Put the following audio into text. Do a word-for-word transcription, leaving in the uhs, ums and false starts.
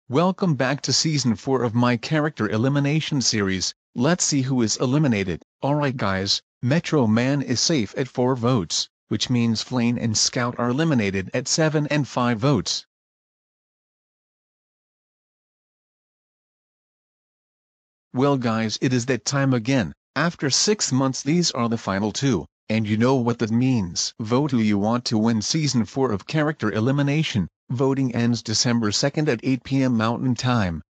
Welcome back to Season four of my character elimination series. Let's see who is eliminated. Alright guys, Metro Man is safe at four votes, which means Flane and Scout are eliminated at seven and five votes. Well guys, it is that time again. After six months these are the final two, and you know what that means. Vote who you want to win Season four of Character Elimination. Voting ends December second at eight p m Mountain Time.